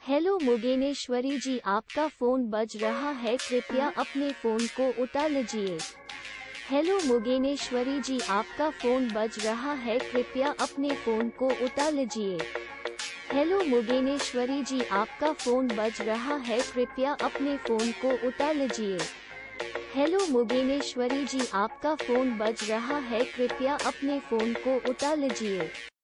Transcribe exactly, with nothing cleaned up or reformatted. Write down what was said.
Hello मुगेनेश्वरी जी, आपका phone बज रहा है, कृपया अपने फ़ोन को उठा लीजिए। हेलो मुगेनेश्वरी जी, आपका फ़ोन बज रहा है, कृपया अपने फ़ोन को उठा लीजिए। हेलो मुगेनेश्वरी जी, आपका फ़ोन बज रहा है, कृपया अपने फ़ोन को उठा लीजिए। हेलो मुगेनेश्वरी जी, आपका फ़ोन बज रहा है, कृपया अपने फ़ोन को उठा लीजिए।